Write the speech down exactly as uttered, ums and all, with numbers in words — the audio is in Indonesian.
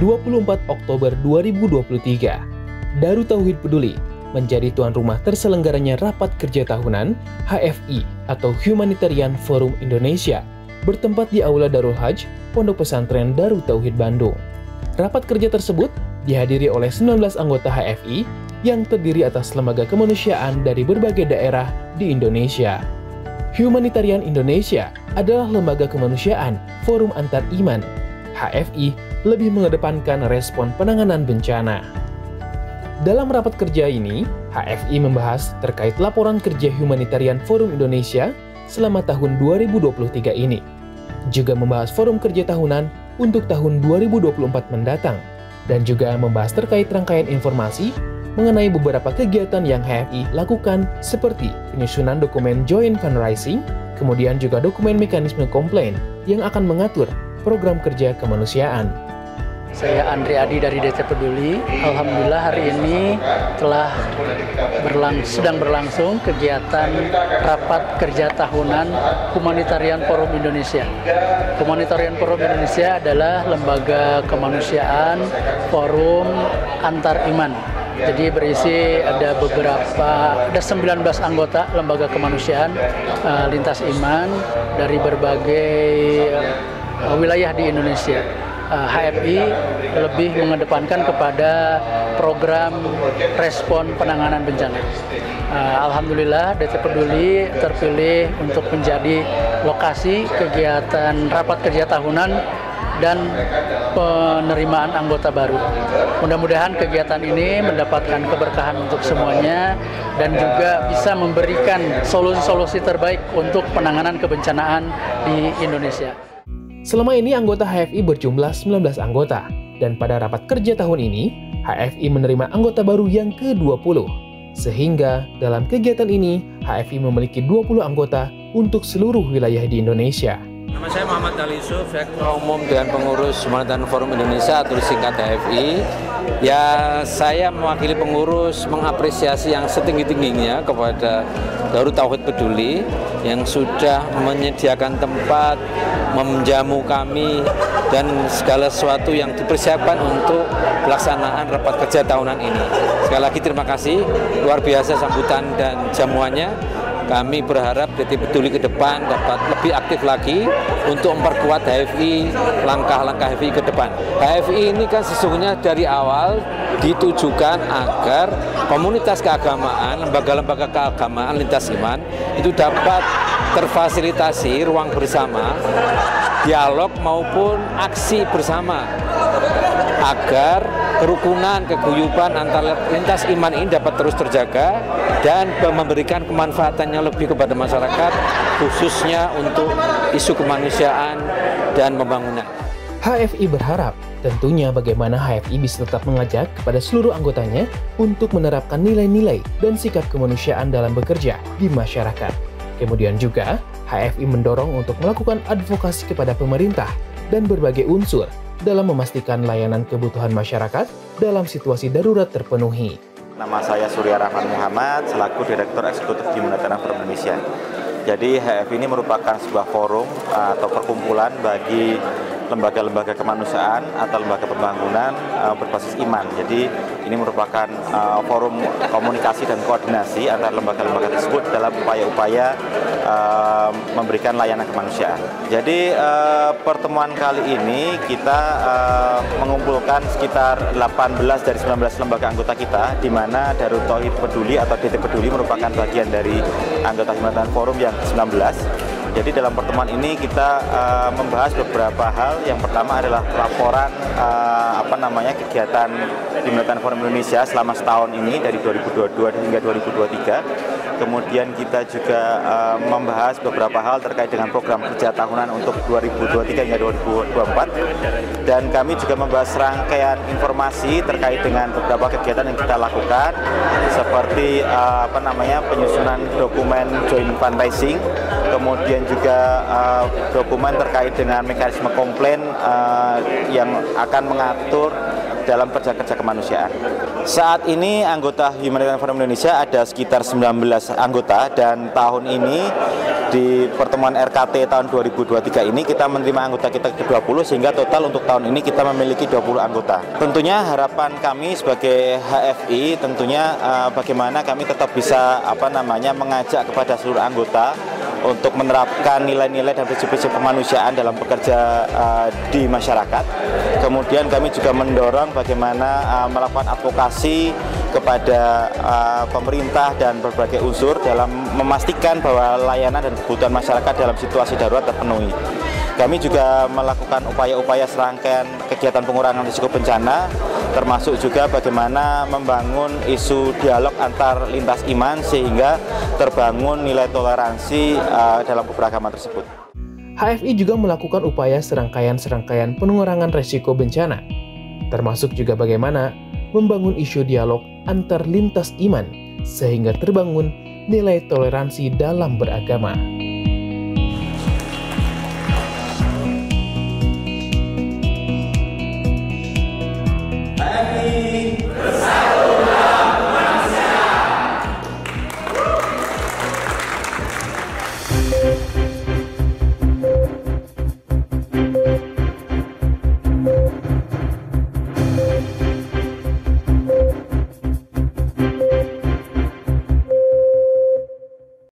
dua puluh empat Oktober dua ribu dua puluh tiga, Darut Tauhid Peduli menjadi tuan rumah terselenggaranya Rapat Kerja Tahunan H F I atau Humanitarian Forum Indonesia bertempat di Aula Darul Hajj, Pondok Pesantren Darut Tauhid Bandung. Rapat kerja tersebut dihadiri oleh sembilan belas anggota H F I yang terdiri atas lembaga kemanusiaan dari berbagai daerah di Indonesia. Humanitarian Indonesia adalah lembaga kemanusiaan forum antar iman. H F I lebih mengedepankan respon penanganan bencana. Dalam rapat kerja ini, H F I membahas terkait laporan kerja Humanitarian Forum Indonesia selama tahun dua ribu dua puluh tiga ini. Juga membahas forum kerja tahunan untuk tahun dua ribu dua puluh empat mendatang, dan juga membahas terkait rangkaian informasi mengenai beberapa kegiatan yang H F I lakukan seperti penyusunan dokumen joint fundraising, kemudian juga dokumen mekanisme komplain yang akan mengatur program kerja kemanusiaan. Saya Andri Adi dari D T Peduli. Alhamdulillah hari ini telah berlang sedang berlangsung kegiatan Rapat Kerja Tahunan Humanitarian Forum Indonesia. Humanitarian Forum Indonesia adalah lembaga kemanusiaan forum antar iman. Jadi berisi ada beberapa, ada sembilan belas anggota lembaga kemanusiaan uh, lintas iman dari berbagai uh, wilayah di Indonesia. Uh, H F I lebih mengedepankan kepada program respon penanganan bencana. Uh, Alhamdulillah D T Peduli terpilih untuk menjadi lokasi kegiatan rapat kerja tahunan dan penerimaan anggota baru. Mudah-mudahan kegiatan ini mendapatkan keberkahan untuk semuanya dan juga bisa memberikan solusi-solusi terbaik untuk penanganan kebencanaan di Indonesia. Selama ini anggota H F I berjumlah sembilan belas anggota, dan pada rapat kerja tahun ini, H F I menerima anggota baru yang ke dua puluh. Sehingga dalam kegiatan ini, H F I memiliki dua puluh anggota untuk seluruh wilayah di Indonesia. Nama saya Muhammad Ali Yusuf, saya Ketua Umum dan Pengurus Humanitarian Forum Indonesia atau disingkat H F I. Ya, saya mewakili pengurus mengapresiasi yang setinggi-tingginya kepada Darut Tauhid Peduli yang sudah menyediakan tempat, menjamu kami, dan segala sesuatu yang dipersiapkan untuk pelaksanaan rapat kerja tahunan ini. Sekali lagi terima kasih, luar biasa sambutan dan jamuannya. Kami berharap D T Peduli ke depan dapat lebih aktif lagi untuk memperkuat H F I, langkah-langkah H F I ke depan. H F I ini kan sesungguhnya dari awal ditujukan agar komunitas keagamaan, lembaga-lembaga keagamaan lintas iman itu dapat terfasilitasi ruang bersama, dialog maupun aksi bersama agar kerukunan, keguyuban antar lintas iman ini dapat terus terjaga dan memberikan kemanfaatan yang lebih kepada masyarakat, khususnya untuk isu kemanusiaan dan pembangunan. H F I berharap tentunya bagaimana H F I bisa tetap mengajak kepada seluruh anggotanya untuk menerapkan nilai-nilai dan sikap kemanusiaan dalam bekerja di masyarakat. Kemudian juga, H F I mendorong untuk melakukan advokasi kepada pemerintah dan berbagai unsur dalam memastikan layanan kebutuhan masyarakat dalam situasi darurat terpenuhi. Nama saya Surya Rahman Muhammad, selaku Direktur Eksekutif Humanitarian Forum Indonesia. Jadi H F I ini merupakan sebuah forum atau perkumpulan bagi lembaga-lembaga kemanusiaan atau lembaga pembangunan uh, berbasis iman. Jadi ini merupakan uh, forum komunikasi dan koordinasi antara lembaga-lembaga tersebut dalam upaya-upaya uh, memberikan layanan kemanusiaan. Jadi uh, pertemuan kali ini kita uh, mengumpulkan sekitar delapan belas dari sembilan belas lembaga anggota kita, di mana Darut Tauhid Peduli atau D T Peduli merupakan bagian dari anggota Humanitarian Forum yang ke sembilan belas. Jadi dalam pertemuan ini kita uh, membahas beberapa hal. Yang pertama adalah laporan uh, apa namanya kegiatan Humanitarian Forum Indonesia selama setahun ini dari dua ribu dua puluh dua hingga dua ribu dua puluh tiga. Kemudian kita juga uh, membahas beberapa hal terkait dengan program kerja tahunan untuk dua ribu dua puluh tiga hingga dua ribu dua puluh empat. Dan kami juga membahas rangkaian informasi terkait dengan beberapa kegiatan yang kita lakukan, seperti uh, apa namanya penyusunan dokumen joint fundraising, kemudian juga uh, dokumen terkait dengan mekanisme komplain uh, yang akan mengatur dalam kerja-kerja kemanusiaan. Saat ini anggota Humanitarian Forum Indonesia ada sekitar sembilan belas anggota, dan tahun ini di pertemuan R K T tahun dua ribu dua puluh tiga ini kita menerima anggota kita ke dua puluh, sehingga total untuk tahun ini kita memiliki dua puluh anggota. Tentunya harapan kami sebagai H F I tentunya uh, bagaimana kami tetap bisa apa namanya mengajak kepada seluruh anggota untuk menerapkan nilai-nilai dan prinsip-prinsip kemanusiaan dalam bekerja uh, di masyarakat. Kemudian kami juga mendorong bagaimana uh, melakukan advokasi kepada uh, pemerintah dan berbagai unsur dalam memastikan bahwa layanan dan kebutuhan masyarakat dalam situasi darurat terpenuhi. Kami juga melakukan upaya-upaya serangkaian kegiatan pengurangan risiko bencana, termasuk juga bagaimana membangun isu dialog antar lintas iman sehingga terbangun nilai toleransi uh, dalam keberagaman tersebut. H F I juga melakukan upaya serangkaian-serangkaian pengurangan risiko bencana, termasuk juga bagaimana membangun isu dialog antar lintas iman sehingga terbangun nilai toleransi dalam beragama.